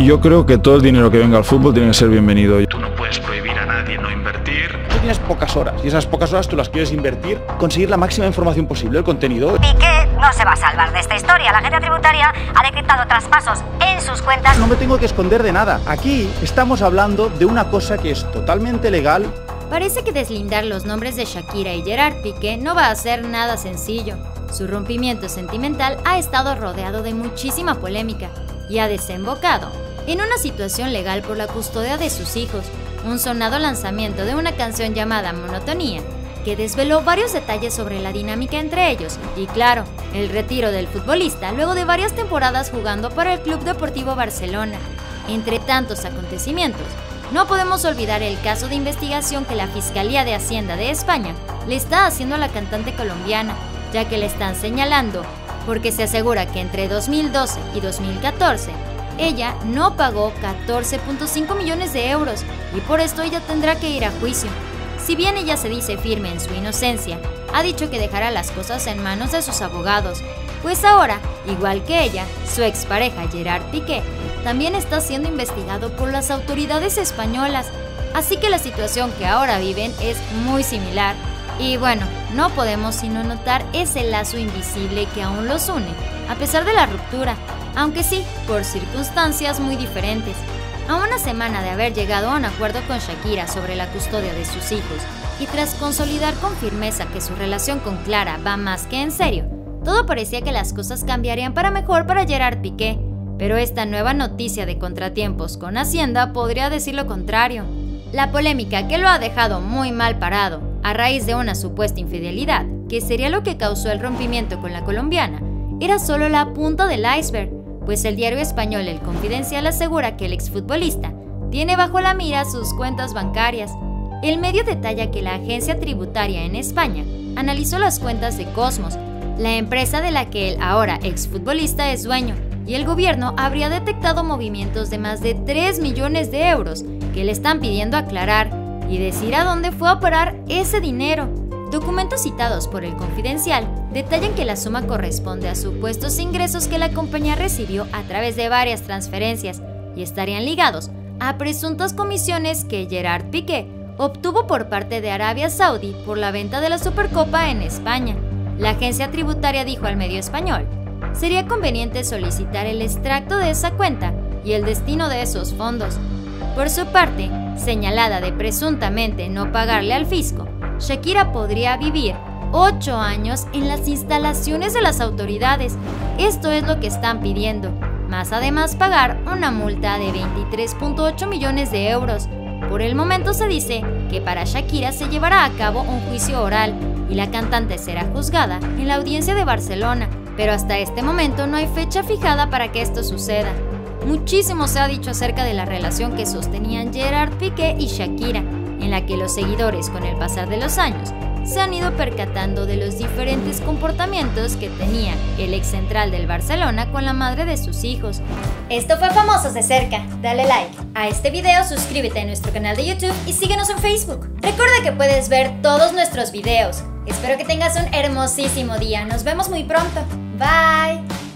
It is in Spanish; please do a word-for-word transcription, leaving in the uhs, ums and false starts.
Y yo creo que todo el dinero que venga al fútbol tiene que ser bienvenido. Tú no puedes prohibir a nadie no invertir. Tú tienes pocas horas y esas pocas horas tú las quieres invertir, conseguir la máxima información posible, el contenido. Piqué no se va a salvar de esta historia. La agencia tributaria ha decretado traspasos en sus cuentas. No me tengo que esconder de nada. Aquí estamos hablando de una cosa que es totalmente legal. Parece que deslindar los nombres de Shakira y Gerard Piqué no va a ser nada sencillo. Su rompimiento sentimental ha estado rodeado de muchísima polémica y ha desembocado en una situación legal por la custodia de sus hijos, un sonado lanzamiento de una canción llamada Monotonía, que desveló varios detalles sobre la dinámica entre ellos y, claro, el retiro del futbolista luego de varias temporadas jugando para el Club Deportivo Barcelona. Entre tantos acontecimientos, no podemos olvidar el caso de investigación que la Fiscalía de Hacienda de España le está haciendo a la cantante colombiana, ya que le están señalando porque se asegura que entre dos mil doce y dos mil catorce ella no pagó catorce punto cinco millones de euros y por esto ella tendrá que ir a juicio. Si bien ella se dice firme en su inocencia, ha dicho que dejará las cosas en manos de sus abogados, pues ahora, igual que ella, su expareja Gerard Piqué también está siendo investigado por las autoridades españolas, así que la situación que ahora viven es muy similar. Y bueno, no podemos sino notar ese lazo invisible que aún los une, a pesar de la ruptura, aunque sí, por circunstancias muy diferentes. A una semana de haber llegado a un acuerdo con Shakira sobre la custodia de sus hijos, y tras consolidar con firmeza que su relación con Clara va más que en serio, todo parecía que las cosas cambiarían para mejor para Gerard Piqué, pero esta nueva noticia de contratiempos con Hacienda podría decir lo contrario. La polémica que lo ha dejado muy mal parado, a raíz de una supuesta infidelidad, que sería lo que causó el rompimiento con la colombiana, era solo la punta del iceberg, pues el diario español El Confidencial asegura que el exfutbolista tiene bajo la mira sus cuentas bancarias. El medio detalla que la agencia tributaria en España analizó las cuentas de Cosmos, la empresa de la que el ahora exfutbolista es dueño, y el gobierno habría detectado movimientos de más de tres millones de euros que le están pidiendo aclarar y decir a dónde fue a parar ese dinero. Documentos citados por El Confidencial detallan que la suma corresponde a supuestos ingresos que la compañía recibió a través de varias transferencias y estarían ligados a presuntas comisiones que Gerard Piqué obtuvo por parte de Arabia Saudí por la venta de la Supercopa en España. La agencia tributaria dijo al medio español: sería conveniente solicitar el extracto de esa cuenta y el destino de esos fondos. Por su parte, señalada de presuntamente no pagarle al fisco, Shakira podría vivir ocho años en las instalaciones de las autoridades. Esto es lo que están pidiendo, más además pagar una multa de veintitrés punto ocho millones de euros. Por el momento se dice que para Shakira se llevará a cabo un juicio oral y la cantante será juzgada en la audiencia de Barcelona, pero hasta este momento no hay fecha fijada para que esto suceda. Muchísimo se ha dicho acerca de la relación que sostenían Gerard Piqué y Shakira, en la que los seguidores con el pasar de los años se han ido percatando de los diferentes comportamientos que tenía el ex central del Barcelona con la madre de sus hijos. Esto fue Famosos de Cerca. Dale like a este video, suscríbete a nuestro canal de YouTube y síguenos en Facebook. Recuerda que puedes ver todos nuestros videos. Espero que tengas un hermosísimo día. Nos vemos muy pronto. Bye.